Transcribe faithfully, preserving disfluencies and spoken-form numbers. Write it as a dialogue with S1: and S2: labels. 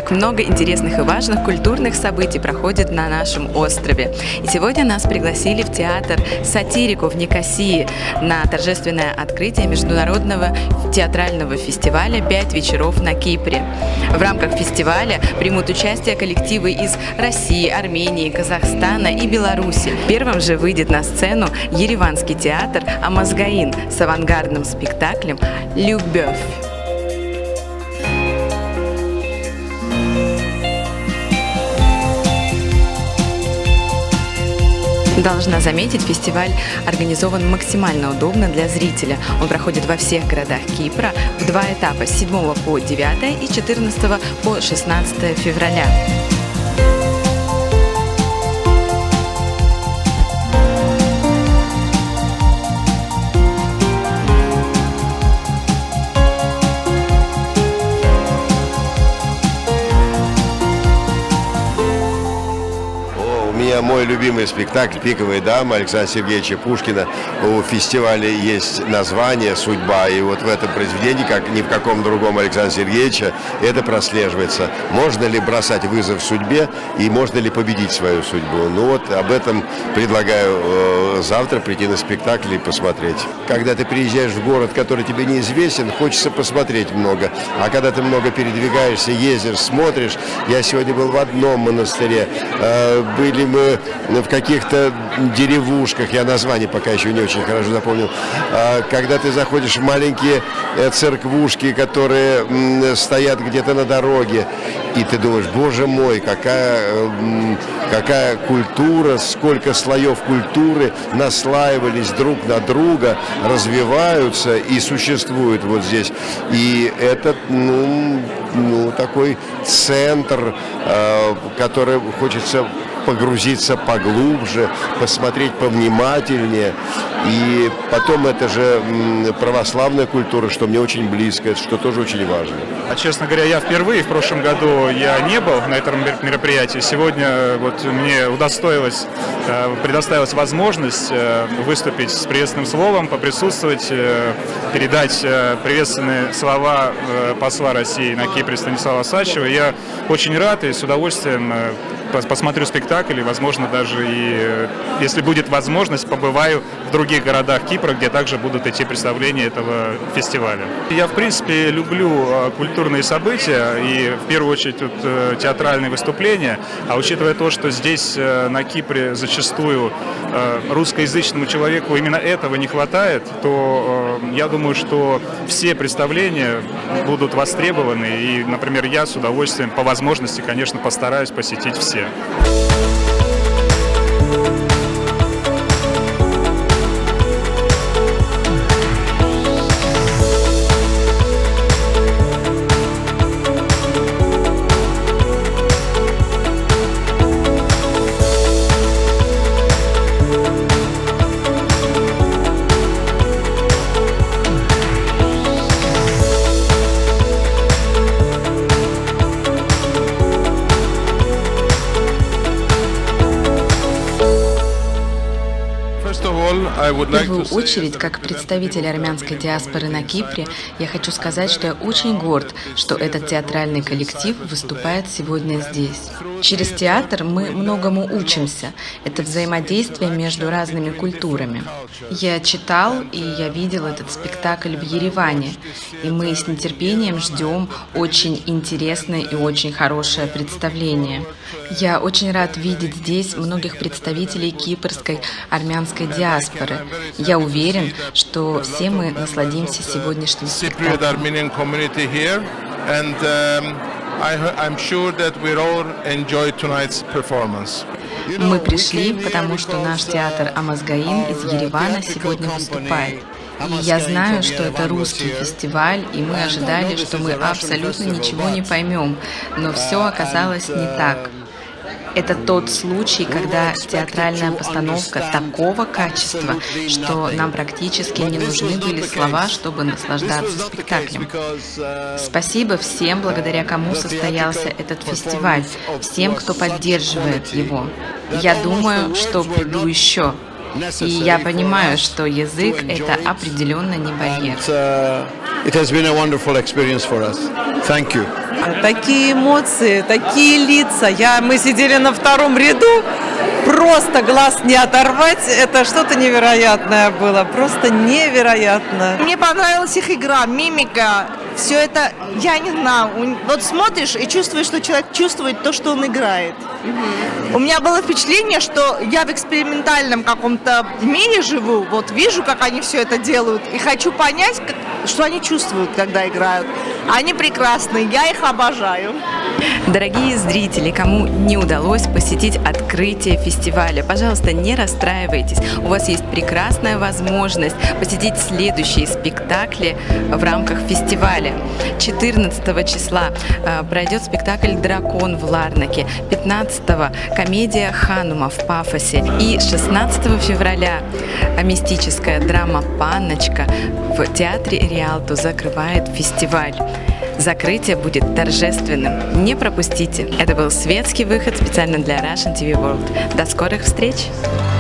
S1: как много интересных и важных культурных событий проходит на нашем острове. И сегодня нас пригласили в театр «Сатирику» в Никосии на торжественное открытие международного театрального фестиваля «Пять вечеров на Кипре». В рамках фестиваля примут участие коллективы из России, Армении, Казахстана и Беларуси. Первым же выйдет на сцену ереванский театр «Амазгаин» с авангардным спектаклем «Любовь». Должна заметить, фестиваль организован максимально удобно для зрителя. Он проходит во всех городах Кипра в два этапа с седьмого по девятое и четырнадцатого по шестнадцатое февраля.
S2: Мой любимый спектакль «Пиковая дама» Александра Сергеевича Пушкина. У фестиваля есть название «Судьба», и вот в этом произведении, как ни в каком другом Александра Сергеевича, это прослеживается. Можно ли бросать вызов судьбе и можно ли победить свою судьбу? Ну вот об этом предлагаю э, завтра прийти на спектакль и посмотреть. Когда ты приезжаешь в город, который тебе неизвестен, хочется посмотреть много. А когда ты много передвигаешься, ездишь, смотришь. Я сегодня был в одном монастыре, э, были мы в каких-то деревушках, я название пока еще не очень хорошо запомнил, когда ты заходишь в маленькие церквушки, которые стоят где-то на дороге, и ты думаешь, боже мой, какая, какая культура, сколько слоев культуры наслаивались друг на друга, развиваются и существуют вот здесь. И это, ну, ну такой центр, который хочется погрузиться поглубже, посмотреть повнимательнее. И потом это же православная культура, что мне очень близко, что тоже очень важно.
S3: А, честно говоря, я впервые, в прошлом году я не был на этом мероприятии. Сегодня вот мне удостоилось, предоставилась возможность выступить с приветственным словом, поприсутствовать, передать приветственные слова посла России на Кипре Станислава Сачева. Я очень рад и с удовольствием посмотрю спектакль, и, возможно, даже и, если будет возможность, побываю в других городах Кипра, где также будут идти представления этого фестиваля. Я, в принципе, люблю культурные события, и в первую очередь тут театральные выступления, а учитывая то, что здесь, на Кипре, зачастую русскоязычному человеку именно этого не хватает, то я думаю, что все представления будут востребованы, и, например, я с удовольствием, по возможности, конечно, постараюсь посетить все.
S1: В первую очередь, как представитель армянской диаспоры на Кипре, я хочу сказать, что я очень горд, что этот театральный коллектив выступает сегодня здесь. Через театр мы многому учимся. Это взаимодействие между разными культурами. Я читал и я видел этот спектакль в Ереване, и мы с нетерпением ждем очень интересное и очень хорошее представление. Я очень рад видеть здесь многих представителей кипрской армянской диаспоры. Я уверен, что все мы насладимся сегодняшним спектаклем. Мы пришли, потому что наш театр «Амазгаин» из Еревана сегодня выступает. И я знаю, что это русский фестиваль, и мы ожидали, что мы абсолютно ничего не поймем, но все оказалось не так. Это тот случай, когда театральная постановка такого качества, что нам практически не нужны были слова, чтобы наслаждаться спектаклем. Спасибо всем, благодаря кому состоялся этот фестиваль, всем, кто поддерживает его. Я думаю, что приду еще. И я понимаю, что язык — это определенно не барьер.
S4: It has been a wonderful experience for us. Thank you. Такие эмоции, такие лица. Я, мы сидели на втором ряду, просто глаз не оторвать. Это что-то невероятное было, просто невероятно.
S5: Мне понравилась их игра, мимика. Все это, я не знаю, вот смотришь и чувствуешь, что человек чувствует то, что он играет. Mm-hmm. У меня было впечатление, что я в экспериментальном каком-то мире живу, вот вижу, как они все это делают, и хочу понять, как, что они чувствуют, когда играют. Они прекрасны, я их обожаю.
S1: Дорогие зрители, кому не удалось посетить открытие фестиваля, пожалуйста, не расстраивайтесь. У вас есть прекрасная возможность посетить следующие спектакли в рамках фестиваля. четырнадцатого числа э, пройдет спектакль «Дракон» в Ларнаке, пятнадцатого комедия «Ханума» в Пафосе и шестнадцатого февраля мистическая драма «Панночка» в театре Риалто закрывает фестиваль. Закрытие будет торжественным. Не пропустите. Это был светский выход специально для Russian ти ви World. До скорых встреч!